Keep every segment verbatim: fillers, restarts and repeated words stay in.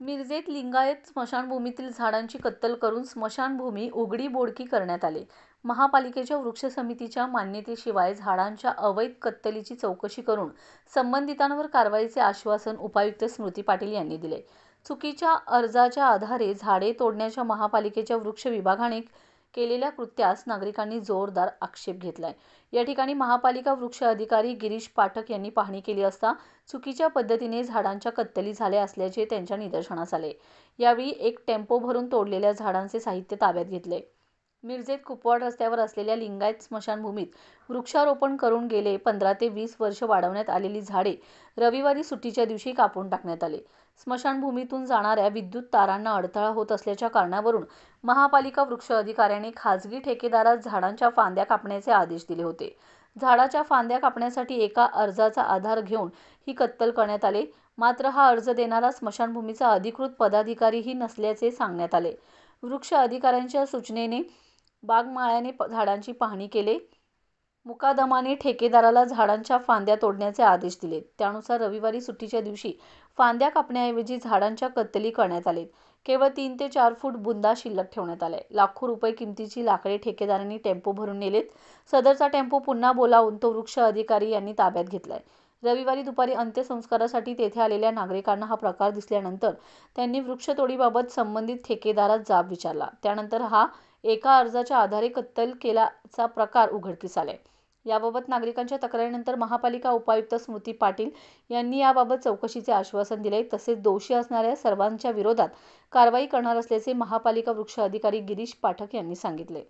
मिरजेत लिंगायत स्मशानभूमीतील झाडांची कत्तल करून स्मशानभूमी उघडी बोडकी करण्यात आली। महापालिकेच्या वृक्ष समितीच्या मान्यतेशिवाय झाडांच्या अवैध कत्तलीची चौकशी करून संबंधितांवर कारवाईचे आश्वासन उपायुक्त स्मृती पाटील यांनी दिले। चुकीच्या अर्जाच्या आधारे झाडे तोडण्याच्या महापालिकेच्या वृक्ष विभागाने केलेल्या कृत्यास नागरिकांनी जोरदार आक्षेप घेतलाय। या ठिकाणी महापालिका वृक्ष अधिकारी गिरीश पाठक यांनी पाहणी केली असता चुकीच्या पद्धतीने झाडांच्या कत्तली झाल्या असल्याचे त्यांच्या निदर्शनास आले। यावेळी एक टेम्पो भरून तोडलेल्या झाडांचे साहित्य ताब्यात घेतले। मिरजेत कुपवाड रस्त्यावर असलेल्या लिंगायत स्मशानभूमीत वृक्षारोपण करून गेले पंधरा ते वीस वर्ष वाढवण्यात आलेली झाडे रविवारी सुट्टीच्या दिवशी कापून टाकण्यात आले। स्मशानभूमीतून जाणाऱ्या विद्युत तारांना अडथळा होत असल्याच्या कारणावरून महापालिका वृक्ष अधिकाऱ्याने खासगी ठेकेदारास झाडांच्या फांद्या कापण्याचे आदेश दिले होते। झाडाच्या फांद्या कापण्यासाठी एका अर्जाचा आधार घेऊन ही कत्तल करण्यात आले। मात्र हा अर्ज देणारा स्मशानभूमीचा अधिकृत पदाधिकारीही नसल्याचे सांगण्यात आले। वृक्ष अधिकाऱ्यांच्या सूचनेने बागमाळ्याने झाडांची पाहणी केली। मुकादमाने ठेकेदाराला झाडांच्या फांद्या तोडण्याचे आदेश दिले। त्यानुसार रविवारी सुट्टीच्या दिवशी फांद्या कापण्याऐवजी झाडांच्या कत्तली करण्यात आले। केवळ तीन ते चार फूट बुंदा शिल्लक ठेवण्यात आले। लाखो रुपये किमतीची लाकडे ठेकेदारांनी टेम्पो भरून नेलेत। सदरचा टेम्पो पुन्हा बोलावून तो वृक्ष अधिकारी यांनी ताब्यात घेतलाय। रविवारी दुपारी अंत्यसंस्कारासाठी तेथे आलेल्या नागरिकांना हा प्रकार दिसल्यानंतर त्यांनी वृक्षतोडीबाबत संबंधित ठेकेदारास जाब विचारला। त्यानंतर हा एका अर्जाच्या आधारे कत्तल केल्याचा प्रकार उघडकीस आलाय। याबाबत नागरिकांच्या तक्रारीनंतर महापालिका उपायुक्त स्मृती पाटील यांनी याबाबत चौकशीचे आश्वासन दिले। तसेच दोषी असणाऱ्या सर्वांच्या विरोधात कारवाई करणार असल्याचे महापालिका वृक्ष अधिकारी गिरीश पाठक यांनी सांगितले।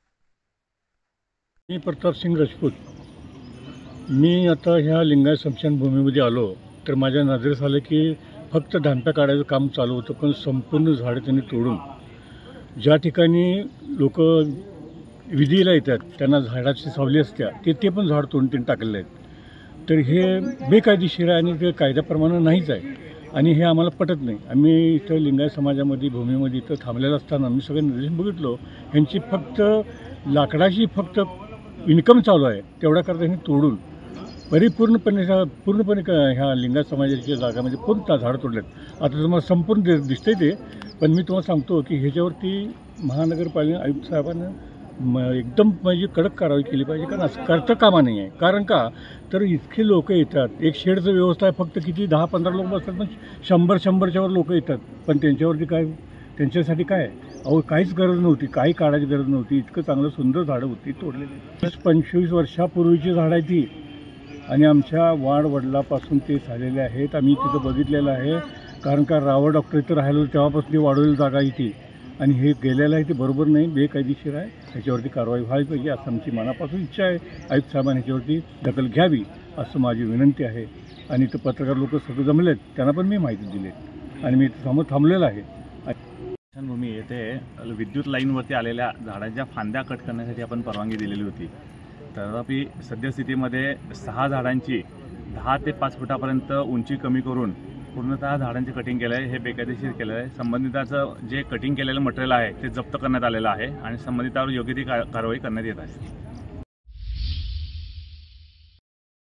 मी प्रताप सिंग राजपूत। मी आता ह्या लिंगायत स्मशानभूमीमध्ये आलो तर माझ्या नजरेस आलं की फक्त धांप्या काढायचं काम चालू होतं, पण संपूर्ण झाडं त्यांनी तोडून ज्या ठिकाणी लोक विधीला येतात त्यांना झाडाची सावली असत्या ते ते पण झाड तोडून त्यांनी टाकलेले आहेत। तर हे बेकायदेशीर आहे आणि ते कायद्याप्रमाणे नाहीच आहे आणि हे आम्हाला पटत नाही। आम्ही इथं लिंगायत समाजामध्ये भूमीमध्ये इथं थांबलेलं असताना आम्ही सगळे निदर्शन बघितलो, ह्यांची फक्त लाकडाची फक्त इन्कम चालू आहे, तेवढ्या करता ह्यांनी तोडून परिपूर्णपणे पूर्णपणे ह्या लिंगायत समाजाच्या जागामध्ये पूर्ण झाडं तोडलेत। आता तुम्हाला संपूर्ण दि दिसतंय ते, पण मी तुम्हाला सांगतो की ह्याच्यावरती महानगरपालिका आयुक्त साहेबांना म एकदम म्हणजे कडक कारवाई केली पाहिजे, कारण असं करता कामा नाही आहे। कारण का तर इतके लोक येतात, एक शेडचं व्यवस्था आहे, फक्त किती दहा पंधरा लोक बसतात, पण शंभर शंभरच्यावर लोक येतात, पण त्यांच्यावरती काय त्यांच्यासाठी काय अहो काहीच गरज नव्हती, काही काढायची गरज नव्हती। इतकं चांगलं सुंदर झाडं होती तोडलेली। पंचवीस वर्षापूर्वीची झाडं आहे ती आणि आमच्या वाड वडिलापासून ते झालेले आहेत। आम्ही तिथं बघितलेलं आहे, कारण का रावळ डॉक्टर इथं राहिलो तेव्हापासून ती वाढवलेली जागा आहे ती, आणि हे गेलेलं आहे ते बरोबर नाही, बेकायदेशीर आहे। ह्याच्यावरती कारवाई व्हायला पाहिजे असं आमची मनापासून इच्छा आहे। आयुक्त साहेबांनी ह्याच्यावरती दखल घ्यावी असं माझी विनंती आहे। आणि इथं पत्रकार लोक सगळे जमलेत, त्यांना पण मी माहिती दिली आणि मी इथं थांबत थांबलेलं आहे। स्मशानभूमी येथे विद्युत लाईनवरती आलेल्या झाडांच्या फांद्या कट करण्यासाठी आपण परवानगी दिलेली होती। तथापि सद्यस्थितीमध्ये सहा झाडांची दहा ते पाच फुटापर्यंत उंची कमी करून पूर्णतः झाडांचे कटिंग केलं आहे, हे बेकायदेशीर केलं आहे। संबंधिताचं जे कटिंग केलेलं मटेरियल आहे ते जप्त करण्यात आलेलं आहे आणि संबंधितावर योग्य ती कारवाई करण्यात येत आहे।